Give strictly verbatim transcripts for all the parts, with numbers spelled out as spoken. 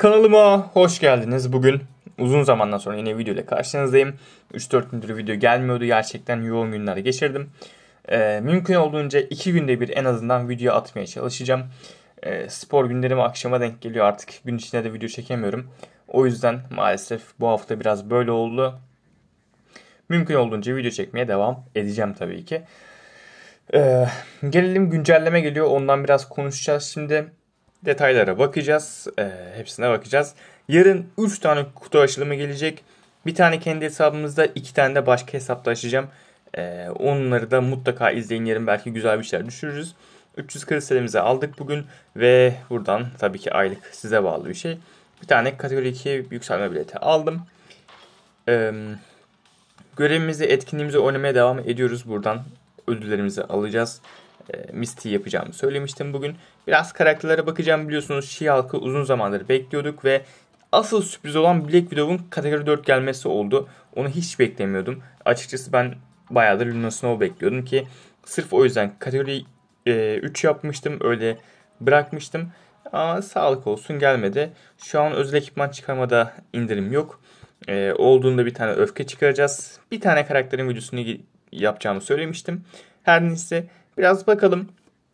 Kanalıma hoş geldiniz. Bugün uzun zamandan sonra yine video ile karşınızdayım. üç dört gündür video gelmiyordu. Gerçekten yoğun günler geçirdim. Ee, mümkün olduğunca iki günde bir en azından video atmaya çalışacağım. Ee, spor günlerim akşama denk geliyor. Artık gün içinde de video çekemiyorum. O yüzden maalesef bu hafta biraz böyle oldu. Mümkün olduğunca video çekmeye devam edeceğim tabii ki. Ee, gelelim güncelleme geliyor. Ondan biraz konuşacağız şimdi. Detaylara bakacağız. E, hepsine bakacağız. Yarın üç tane kutu açılımı gelecek. Bir tane kendi hesabımızda, iki tane de başka hesapta açacağım. E, onları da mutlaka izleyin. Yarın belki güzel bir şeyler düşürürüz. üç yüz kristалimizi aldık bugün. Ve buradan tabii ki aylık size bağlı bir şey. Bir tane kategori iki yükselme bileti aldım. E, görevimizi, etkinliğimizi oynamaya devam ediyoruz. Buradan ödüllerimizi alacağız. E, Misty yapacağımı söylemiştim bugün. Biraz karakterlere bakacağım. Biliyorsunuz She-Hulk'ı uzun zamandır bekliyorduk ve asıl sürpriz olan Black Widow'un kategori dört gelmesi oldu. Onu hiç beklemiyordum. Açıkçası ben bayağıdır Luna Snow bekliyordum ki sırf o yüzden kategori e, üç yapmıştım. Öyle bırakmıştım. Ama sağlık olsun gelmedi. Şu an özel ekipman çıkarmada indirim yok. E, olduğunda bir tane öfke çıkaracağız. Bir tane karakterin videosunu yapacağımı söylemiştim. Her neyse biraz bakalım.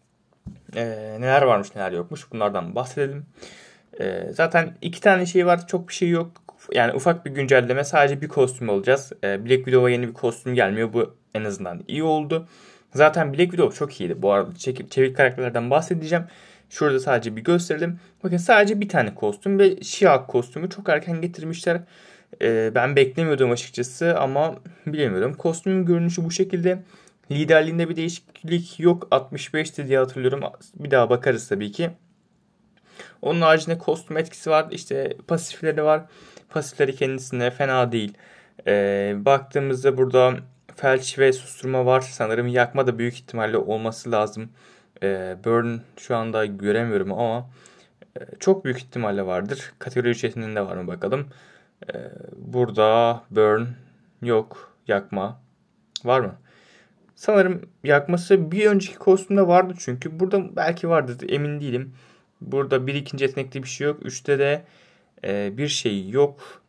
Ee, neler varmış neler yokmuş bunlardan bahsedelim. Ee, zaten iki tane şey var, çok bir şey yok. Yani ufak bir güncelleme, sadece bir kostüm alacağız. Ee, Black Widow'a yeni bir kostüm gelmiyor, bu en azından iyi oldu. Zaten Black Widow çok iyiydi. Bu arada çevik, çevik karakterlerden bahsedeceğim. Şurada sadece bir gösterelim. Bakın sadece bir tane kostüm ve She-Hulk kostümü çok erken getirmişler. Ee, ben beklemiyordum açıkçası ama bilemiyordum. Kostümün görünüşü bu şekilde. Liderliğinde bir değişiklik yok. altmış beşti diye hatırlıyorum. Bir daha bakarız tabii ki. Onun haricinde kostüm etkisi var. İşte pasifleri var. Pasifleri kendisine fena değil. Ee, baktığımızda burada felç ve susturma var. Sanırım yakma da büyük ihtimalle olması lazım. Ee, burn şu anda göremiyorum ama e, çok büyük ihtimalle vardır. Kategori üç yeteneğinde var mı bakalım. Ee, burada burn yok. Yakma var mı? Sanırım yakması bir önceki kostümde vardı çünkü. Burada belki vardır, emin değilim. Burada bir ikinci yetenekte bir şey yok. Üçte de e, bir şey yok.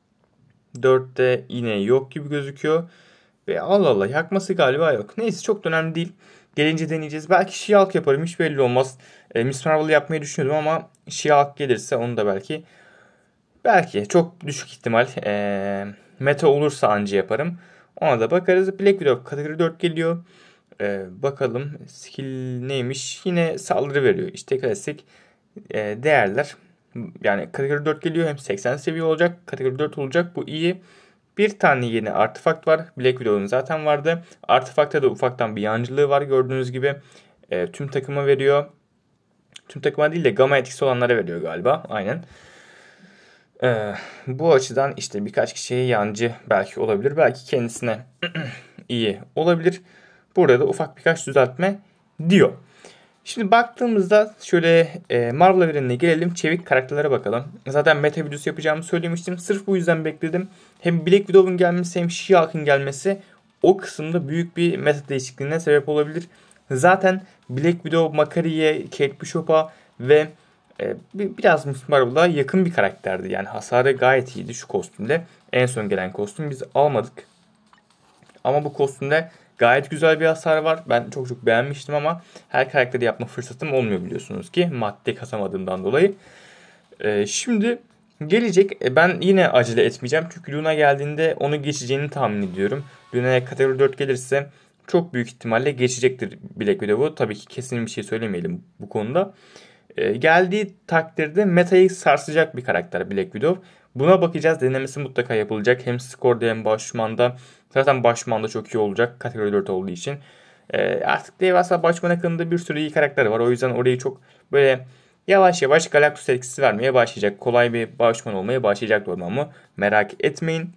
Dörtte yine yok gibi gözüküyor. Ve Allah Allah, yakması galiba yok. Neyse, çok da önemli değil. Gelince deneyeceğiz. Belki She-Hulk yaparım, hiç belli olmaz. E, Miss Marvel yapmayı düşünüyordum ama She-Hulk gelirse onu da belki. Belki çok düşük ihtimal. E, meta olursa anca yaparım. Ona da bakarız. Black Widow kategori dört geliyor. Ee, bakalım skill neymiş. Yine saldırı veriyor. İşte klasik e, değerler. Yani kategori dört geliyor. Hem seksen seviye olacak. Kategori dört olacak. Bu iyi. Bir tane yeni artefakt var. Black Widow'un zaten vardı. Artefakta da ufaktan bir yancılığı var. Gördüğünüz gibi e, tüm takıma veriyor. Tüm takıma değil de gamma etkisi olanlara veriyor galiba. Aynen. Ee, bu açıdan işte birkaç kişiye yancı belki olabilir. Belki kendisine iyi olabilir. Burada da ufak birkaç düzeltme diyor. Şimdi baktığımızda şöyle e, Marvel evrenine gelelim. Çevik karakterlere bakalım. Zaten meta videosu yapacağımı söylemiştim. Sırf bu yüzden bekledim. Hem Black Widow'un gelmesi hem She-Hulk'ın gelmesi o kısımda büyük bir meta değişikliğine sebep olabilir. Zaten Black Widow, Makari'ye, Kate Bishop'a ve e, biraz Miss Marvel'a yakın bir karakterdi. Yani hasarı gayet iyiydi şu kostümde. En son gelen kostüm biz almadık. Ama bu kostümde gayet güzel bir hasar var. Ben çok çok beğenmiştim ama her karakteri yapma fırsatım olmuyor biliyorsunuz ki. Madde kasamadığımdan dolayı. Ee, şimdi gelecek. E, ben yine acele etmeyeceğim. Çünkü Luna geldiğinde onu geçeceğini tahmin ediyorum. Luna'ya kategori dört gelirse çok büyük ihtimalle geçecektir Black Widow'u. Tabii ki kesin bir şey söylemeyelim bu konuda. Ee, geldiği takdirde metayı sarsacak bir karakter Black Widow. Buna bakacağız. Denemesi mutlaka yapılacak. Hem skorda hem başmanda. Zaten başmanda çok iyi olacak. Kategori dört olduğu için. Ee, artık devasa başman hakkında bir sürü iyi karakter var. O yüzden orayı çok böyle yavaş yavaş Galactus etkisi vermeye başlayacak. Kolay bir başman olmaya başlayacak ormamı. Merak etmeyin.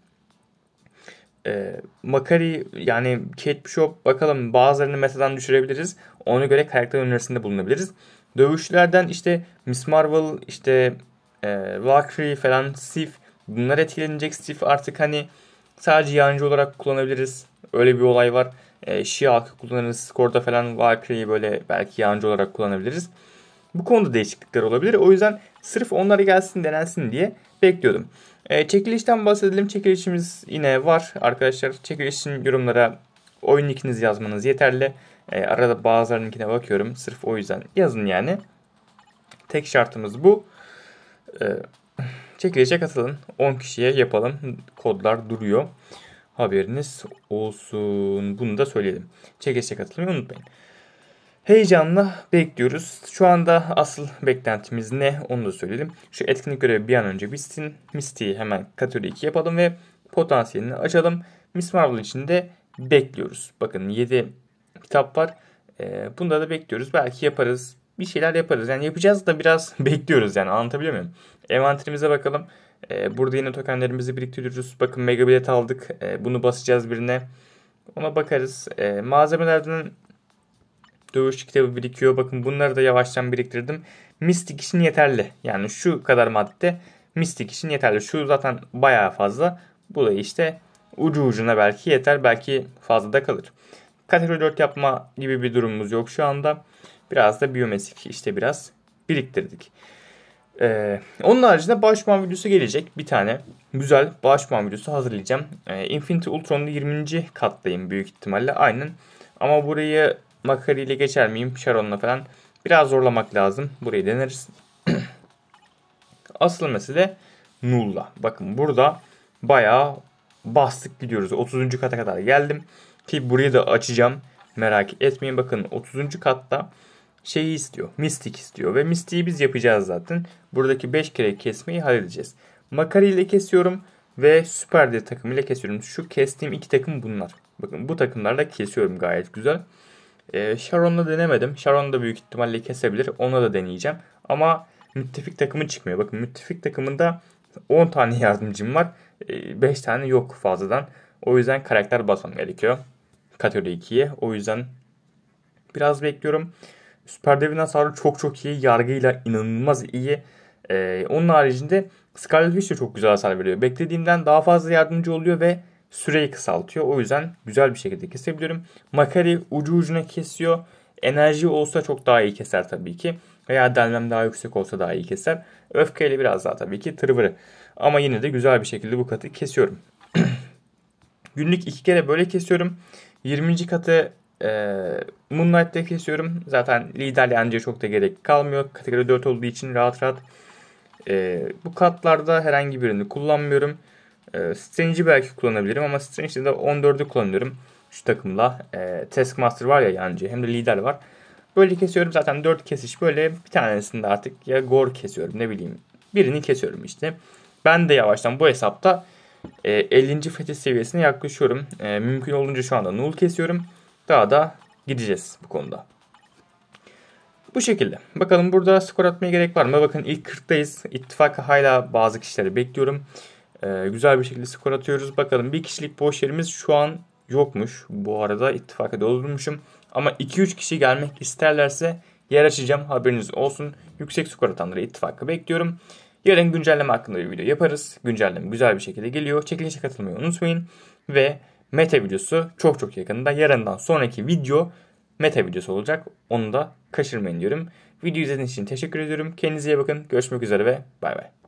Ee, Makari yani Kate Bishop, bakalım bazılarını metadan düşürebiliriz. Ona göre karakter önerisinde bulunabiliriz. Dövüşçülerden işte Miss Marvel, işte e, Valkyrie falan, Sif, bunlar etkilenecek. Sif artık hani sadece yancı olarak kullanabiliriz. Öyle bir olay var. E, She-Hulk'ı kullanırız. Skorda falan Valkyrie'yi böyle belki yancı olarak kullanabiliriz. Bu konuda değişiklikler olabilir. O yüzden Sırf onları gelsin denensin diye bekliyordum. E, çekilişten bahsedelim. Çekilişimiz yine var arkadaşlar. Çekilişin yorumlara oyun linkinizi yazmanız yeterli. E, arada bazılarınınkine bakıyorum. Sırf o yüzden yazın yani. Tek şartımız bu. E, çekilişe katılın. on kişiye yapalım. Kodlar duruyor. Haberiniz olsun. Bunu da söyleyelim. Çekilişe katılmayı unutmayın. Heyecanla bekliyoruz. Şu anda asıl beklentimiz ne onu da söyleyelim. Şu etkinlik görevi bir an önce bitsin. Misty'yi hemen kategori iki yapalım ve potansiyelini açalım. Miss Marvel için de bekliyoruz. Bakın yedi kitap var. Ee, bunda da bekliyoruz. Belki yaparız. Bir şeyler yaparız. Yani yapacağız da biraz bekliyoruz yani, anlatabiliyor muyum? Envanterimize bakalım. Ee, burada yine tokenlerimizi biriktiriyoruz. Bakın mega bilet aldık. Ee, bunu basacağız birine. Ona bakarız. Ee, malzemelerden dövüş kitabı birikiyor. Bakın bunları da yavaştan biriktirdim. Mistik için yeterli. Yani şu kadar madde mistik için yeterli. Şu zaten bayağı fazla. Bu da işte ucu ucuna belki yeter. Belki fazla da kalır. Kategori dört yapma gibi bir durumumuz yok şu anda. Biraz da biyomesik işte biraz biriktirdik. Ee, onun haricinde Bağışman videosu gelecek. Bir tane güzel Bağışman videosu hazırlayacağım. Ee, Infinity Ultron'da yirminci kattayım büyük ihtimalle. Aynen. Ama burayı Makari ile geçer miyim? Sharon'la falan. Biraz zorlamak lazım. Burayı deneriz. Asıl mesele Null'la. Bakın burada bayağı bastık gidiyoruz. otuzuncu kata kadar geldim. Ki burayı da açacağım. Merak etmeyin. Bakın otuzuncu katta şeyi istiyor. Mystic istiyor. Ve Mystic'i biz yapacağız zaten. Buradaki beş kere kesmeyi halledeceğiz. Makari ile kesiyorum. Ve Süper D takım ile kesiyorum. Şu kestiğim iki takım bunlar. Bakın bu takımlarla kesiyorum gayet güzel. Ee, Sharon'la denemedim. Sharon da büyük ihtimalle kesebilir. Ona da deneyeceğim. Ama müttefik takımı çıkmıyor. Bakın müttefik takımında on tane yardımcım var. Ee, beş tane yok fazladan. O yüzden karakter basmam gerekiyor. Kategori ikiye. O yüzden biraz bekliyorum. Süper Dev'in hasarı çok çok iyi. Yargıyla inanılmaz iyi. Ee, onun haricinde Scarlet Witch de çok güzel hasar veriyor. Beklediğimden daha fazla yardımcı oluyor ve süreyi kısaltıyor. O yüzden güzel bir şekilde kesebiliyorum. Makari ucu ucuna kesiyor. Enerji olsa çok daha iyi keser tabii ki. Veya delmem daha yüksek olsa daha iyi keser. Öfkeyle biraz daha tabii ki tırvırı. Ama yine de güzel bir şekilde bu katı kesiyorum. Günlük iki kere böyle kesiyorum. yirminci katı e, Moonlight'ta kesiyorum. Zaten liderle anca çok da gerek kalmıyor. Kategori dört olduğu için rahat rahat. E, bu katlarda herhangi birini kullanmıyorum. E, Strange'i belki kullanabilirim ama Strange'de de on dördü kullanıyorum. Şu takımla. E, Taskmaster var ya yancı, hem de lider var. Böyle kesiyorum. Zaten dört kesiş böyle. Bir tanesinde artık ya Gore kesiyorum, ne bileyim. Birini kesiyorum işte. Ben de yavaştan bu hesapta e, ellinci fetiş seviyesine yaklaşıyorum. E, mümkün olunca şu anda Null kesiyorum. Daha da gideceğiz bu konuda. Bu şekilde. Bakalım burada skor atmaya gerek var mı? Bakın ilk kırktayız. İttifaka hala bazı kişileri bekliyorum. Ee, güzel bir şekilde skor atıyoruz. Bakalım bir kişilik boş yerimiz şu an yokmuş. Bu arada ittifaka doldurmuşum. Ama iki üç kişi gelmek isterlerse yer açacağım. Haberiniz olsun. Yüksek skor atanları ittifaka bekliyorum. Yarın güncelleme hakkında bir video yaparız. Güncelleme güzel bir şekilde geliyor. Çekilişe katılmayı unutmayın. Ve meta videosu çok çok yakında. Yarından sonraki video meta videosu olacak. Onu da kaçırmayın diyorum. Video izlediğiniz için teşekkür ediyorum. Kendinize iyi bakın. Görüşmek üzere ve bay bay.